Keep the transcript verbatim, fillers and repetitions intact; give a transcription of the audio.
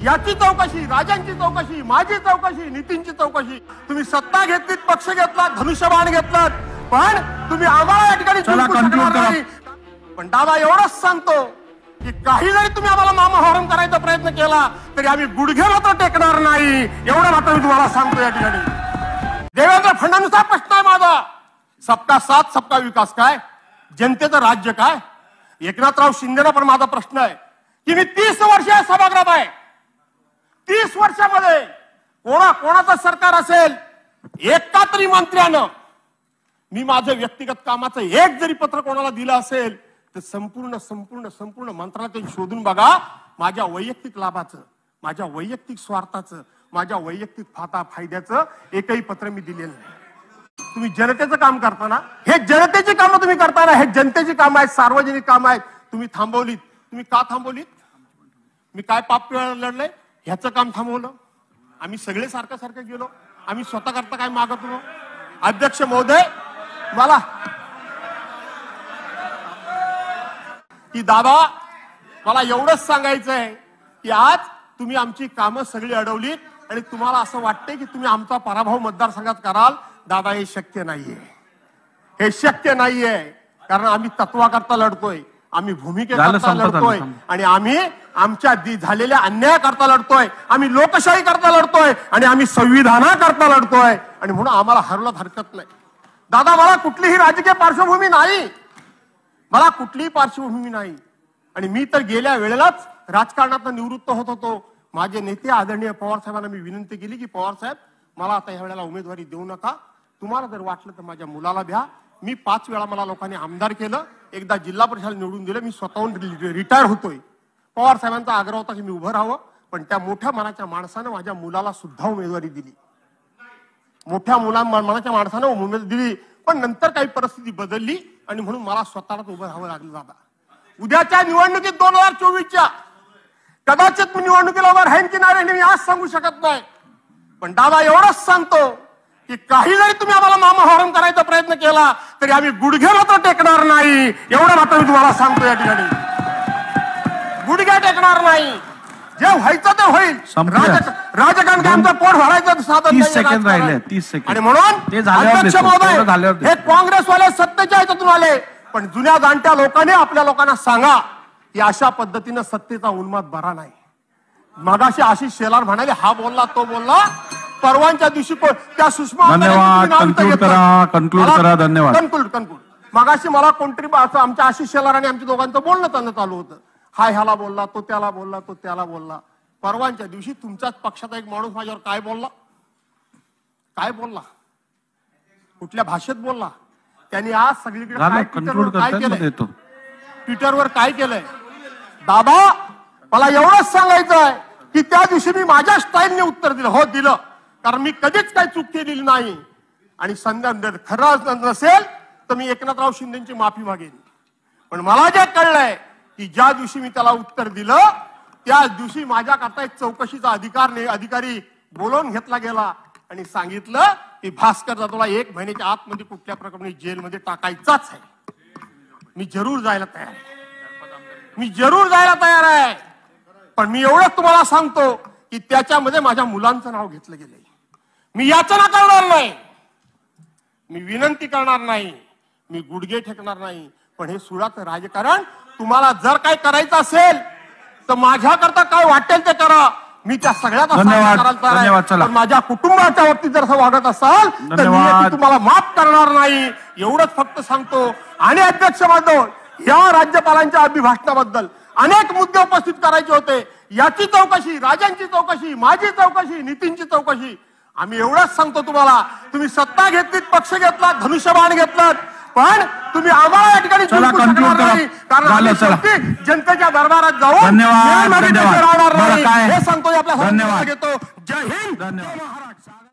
याची चौकशी, राजांची चौकशी, माझी चौकशी, नितीनची चौकशी. तुम्ही सत्ता घेतलीत, पक्ष घेतला, धनुष्यबाण घेतलात, पण तुम्ही आम्हाला या ठिकाणी जिंकू शकणार नाही. पण दादा एवढंच सांगतो की काही जरी तुम्ही आम्हाला नामहरण करायचा प्रयत्न केला तरी आम्ही गुडघे मात्र टेकणार नाही, एवढं मात्र मी तुम्हाला सांगतो या ठिकाणी. देवेंद्र फडणवीसांचा प्रश्न आहे माझा, सबका साथ सबका विकास काय, जनतेचं राज्य काय. एकनाथराव शिंदेना पण माझा प्रश्न आहे की मी तीस वर्ष सभागृहात आहे, तीस वर्षामध्ये कोणा कोणाचं सरकार असेल, एका तरी मंत्र्यानं मी माझं व्यक्तिगत कामाचं एक जरी पत्र कोणाला दिलं असेल तर संपूर्ण संपूर्ण संपूर्ण मंत्रालयात शोधून बघा, माझ्या वैयक्तिक लाभाचं, माझ्या वैयक्तिक स्वार्थाचं, माझ्या वैयक्तिक फाता फायद्याचं एकही पत्र मी दिलेलं नाही. तुम्ही जनतेचं काम करताना, हे जनतेची कामं तुम्ही करताना, हे जनतेची कामं आहेत, सार्वजनिक कामं आहेत, तुम्ही थांबवलीत. तुम्ही का थांबवलीत? मी काय पाप लढलंय ह्याचं काम थांबवलं. आम्ही सगळे सारखं सारखं गेलो, आम्ही स्वतः करता काय मागत होतो. अध्यक्ष महोदय, मला की दादा मला एवढंच सांगायचं आहे की आज तुम्ही आमची कामं सगळी अडवलीत आणि तुम्हाला असं वाटतंय की तुम्ही आमचा पराभव मतदारसंघात कराल. दादा हे शक्य नाहीये, हे शक्य नाहीये, कारण आम्ही तत्वाकरता लढतोय, आम्ही भूमिकेकरता लढतोय आणि आम्ही आमच्या झालेल्या अन्यायाकरता लढतोय, आम्ही लोकशाही करता लढतोय आणि आम्ही संविधानाकरता लढतोय. आणि म्हणून आम्हाला हरवलं हरकत नाही. दादा मला कुठलीही राजकीय पार्श्वभूमी नाही, मला कुठलीही पार्श्वभूमी नाही आणि मी तर गेल्या वेळेलाच राजकारणात निवृत्त होत होतो. माझे नेते आदरणीय पवार साहेबांना मी विनंती केली की पवार साहेब मला आता ह्या वेळेला उमेदवारी देऊ नका, तुम्हाला जर वाटलं तर माझ्या मुलाला द्या. मी पाच वेळा मला लोकांनी आमदार केलं, एकदा जिल्हा परिषद निवडून दिलं, मी स्वतःहून रिटायर होतोय. पवार साहेबांचा आग्रह होता की मी उभं राहावं, पण त्या मोठ्या मनाच्या माणसानं माझ्या मुलाला सुद्धा उमेदवारी दिली, मोठ्या मुला मनाच्या माणसानं उमेदवारी दिली. पण नंतर काही परिस्थिती बदलली आणि म्हणून मला स्वतःलाच उभं राहावं लागलं. दादा उद्याच्या निवडणुकीत दोन हजार चोवीसच्या कदाचित मी निवडणुकीला उभं राहीन की नाही मी आज सांगू शकत नाही. पण दादा एवढंच सांगतो की काही जरी तुम्ही आम्हाला नामहरण करायचा प्रयत्न केला तरी आम्ही गुडघे मात्र टेकणार नाही, एवढं मात्र मी तुम्हाला सांगतो या ठिकाणी. गुडघे टेकणार नाही, जे व्हायचं ते होईल. राजकारण काय आमचं पोट भरायचं साधन नाही. आणि म्हणून अध्यक्ष महोदय, हे काँग्रेसवाले सत्तेच्या ह्याच्यातून आले, पण जुन्या जाणत्या लोकांनी आपल्या लोकांना सांगा की अशा पद्धतीनं सत्तेचा उन्माद बरा नाही. मगाशी आशिष शेलार म्हणाले हा बोलला तो बोलला, परवांच्या दिवशी त्या सुषमा कन्क्लूड करा. धन्यवाद. कन्क्लूड कन्क्लूड मगाशी मला कोणतरी आमच्या आशिष शेलार आणि आमच्या दोघांचं बोलणं त्यांना चालू होतं. हा ह्याला बोलला, तो त्याला बोलला, तो त्याला बोलला. परवांच्या दिवशी तुमच्याच पक्षाचा एक माणूस माझ्यावर काय बोलला, काय बोलला, कुठल्या भाषेत बोलला, त्यांनी आज सगळीकडे काय केलंय, ट्विटरवर काय केलंय. दादा मला एवढंच सांगायचं आहे की त्या दिवशी मी माझ्या स्टाईलने उत्तर दिलं, हो दिलं, कारण मी कधीच काही चूक केलेली नाही. आणि संध्या खरं नसेल तर मी एकनाथराव शिंदेची माफी मागेन. पण मला जे कळलंय की ज्या दिवशी मी त्याला उत्तर दिलं त्याच दिवशी माझ्याकरता एक चौकशीचा अधिकार अधिकारी बोलवून घेतला गेला आणि सांगितलं की भास्कर जाधवला एक महिन्याच्या आतमध्ये कुठल्या प्रकारे जेलमध्ये टाकायचाच आहे. मी जरूर जायला तयार आहे, मी जरूर जायला तयार आहे. पण मी एवढंच तुम्हाला सांगतो की त्याच्यामध्ये माझ्या मुलांचं नाव घेतलं गेलंय. मी याचना करणार नाही, मी विनंती करणार नाही, मी गुडघे ठेकणार नाही. पण हे सुडाचं राजकारण तुम्हाला जर काय करायचं असेल तर माझ्याकरता काय वाटेल ते करा, मी त्या सगळ्याचा सामना करायला तयार आहे. माझ्या कुटुंबाच्या बाबतीत जर असं वागत असाल तर मी तुम्हाला माफ करणार नाही, एवढंच फक्त सांगतो. आणि अध्यक्ष बांधव, या राज्यपालांच्या अभिभाषणाबद्दल अनेक मुद्दे उपस्थित करायचे होते. याची चौकशी, राजांची चौकशी, माझी चौकशी, नितीनची चौकशी. आम्ही एवढंच सांगतो तुम्हाला, तुम्ही सत्ता घेतलीत, पक्ष घेतला, धनुष्यबाण घेतलात, पण तुम्ही आम्हाला या ठिकाणी जिंकू शकणार नाही, कारण जनतेच्या दरबारात जाऊन राहणार नाही हे सांगतो. आपल्या घेतो. जय हिंद, जय महाराष्ट्र.